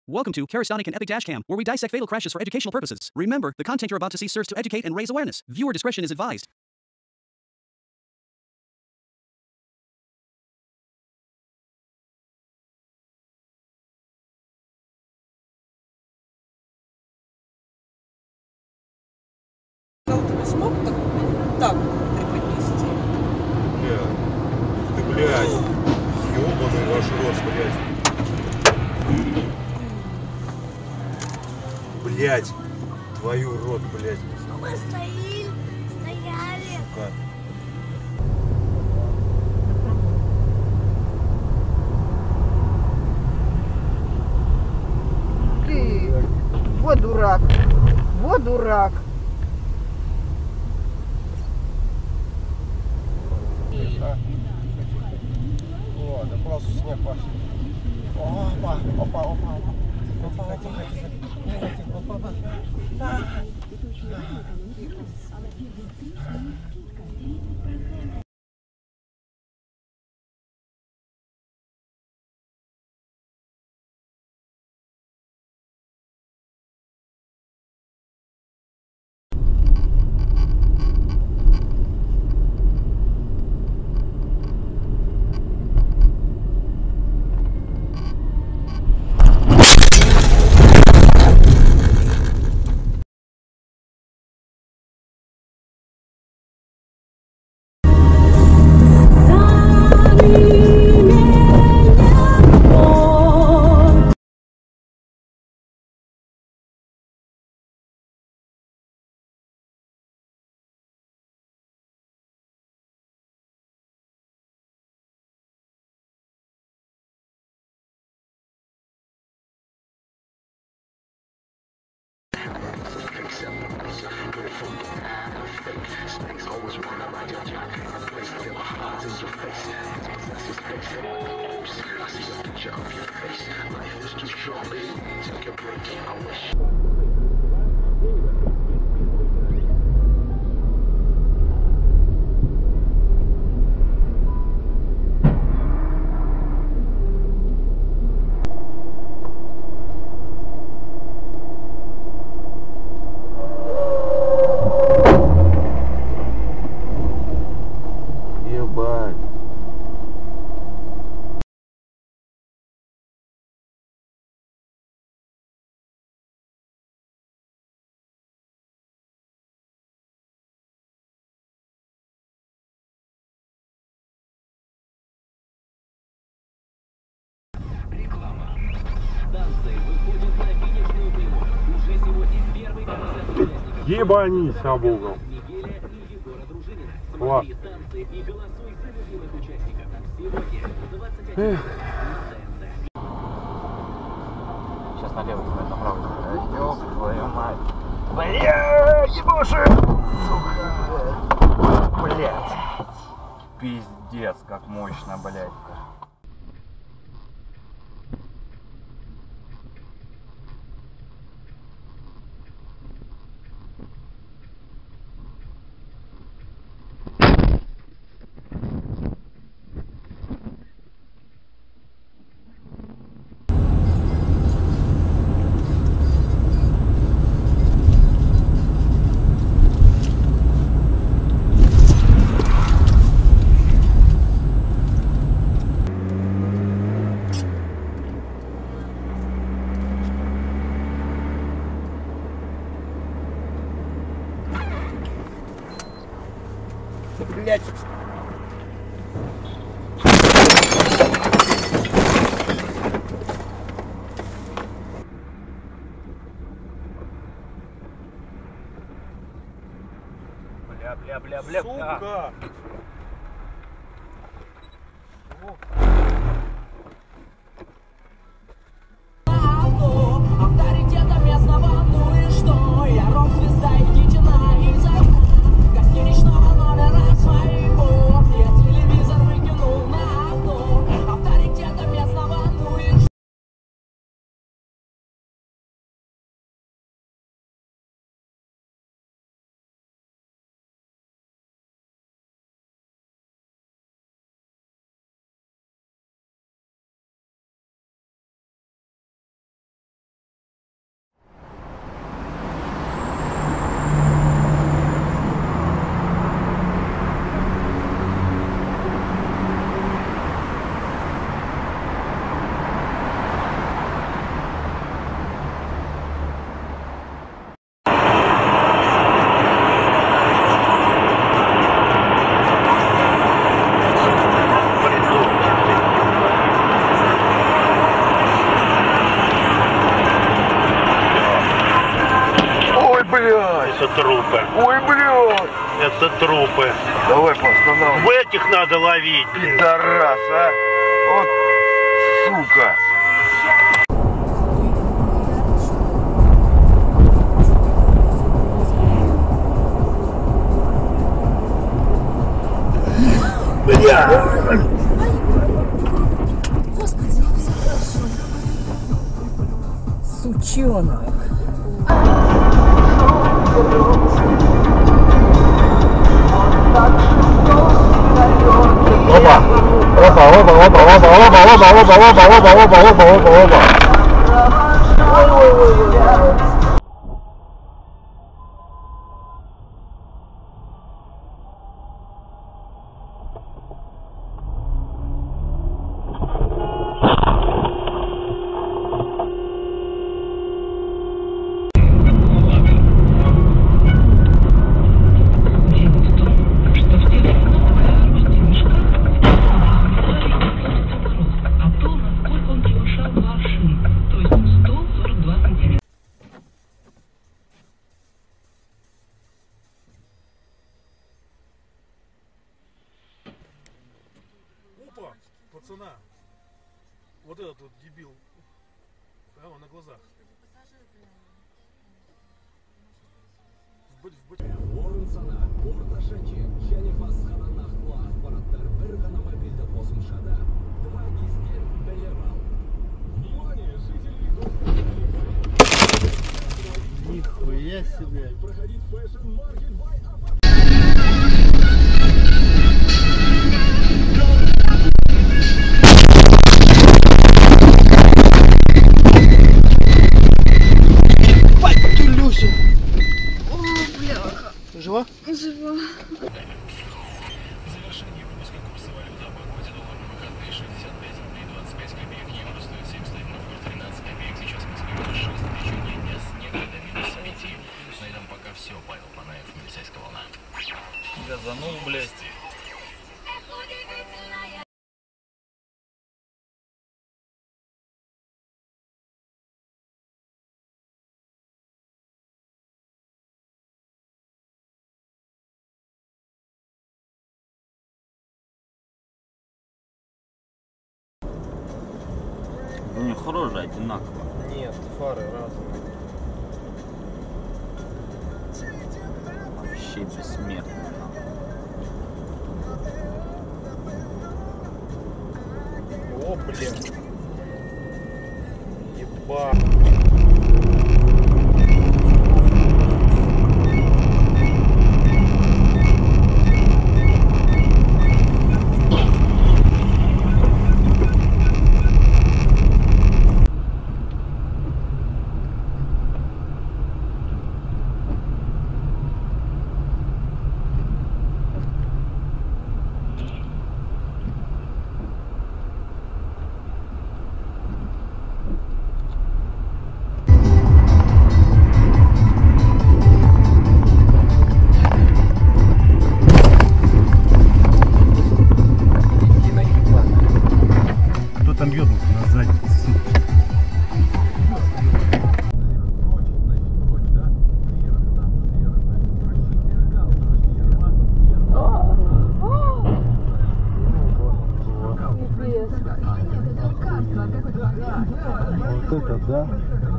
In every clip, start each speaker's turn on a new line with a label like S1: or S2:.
S1: Welcome to Characteristic and Epic Dashcam, where we dissect fatal crashes for educational purposes. Remember, the content you're about to see serves to educate and raise awareness. Viewer discretion is advised.
S2: Ты смог так преподнести?
S3: Ты, блядь, ёбаный ваш рот, блядь. Блядь, твою рот, блядь.
S4: Мы стояли.
S3: Сука.
S2: Ты, вот дурак, вот дурак.
S3: О, да просто снег пошел. Опа, опа, опа, опа. Тихо, тихо, тихо. Опа, опа.
S5: Ебанись об угол. Ладно.
S6: Сейчас налево, направо. Ёб твою мать. Бля, ебуши! Сука. Блядь. Пиздец, как мощно, блядь.
S3: Блядь.
S6: Бля.
S3: Сука.
S7: Авторитета местного, ну и что? Я рок-звезда, идите на из окна гостиничного номера своего. Я телевизор выкинул на окно. Авторитета местного, ну и что?
S3: блядь!
S6: Это трупы.
S3: Ой, блядь!
S6: Это трупы.
S3: Давай поостанавливай.
S6: В этих надо ловить.
S3: Пидорас, а! Вот, сука!
S2: Господи, все хорошо. Сучонок.
S3: Опа! Опа, опа, опа, опа, опа, опа, опа, опа, опа, опа, опа, опа, опа.
S4: Опа, пацана, вот этот вот дебил, прямо на глазах.
S3: Нихуя себе! Жива?
S2: Жива.
S5: Завершение выпуска курса валют об обходе доллара на выходные 65 рублей 25 копеек, евро стоит 71 рубль 13 копеек, сейчас в Москве минус 6, в течение дня снега до минус 5. На этом пока все, Павел Панаев, милицейская волна.
S6: Газанул, блядь. У них рожа одинаково.
S3: Нет, фары разные.
S6: Вообще бессмертно.
S3: О, блин. Ебать.
S4: Там ёбнут на задницу.
S3: Вот это да.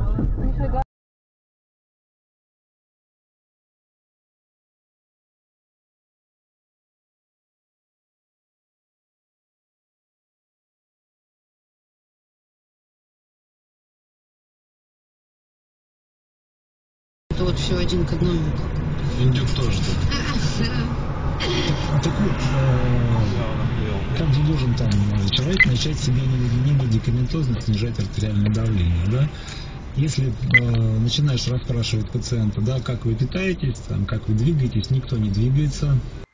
S8: Это вот все один к одному.
S5: Индюк тоже так.
S9: Так вот, как же должен там человек начать себе не медикаментозно снижать артериальное давление, да? Если начинаешь расспрашивать пациента, да, как вы питаетесь, там, как вы двигаетесь, никто не двигается.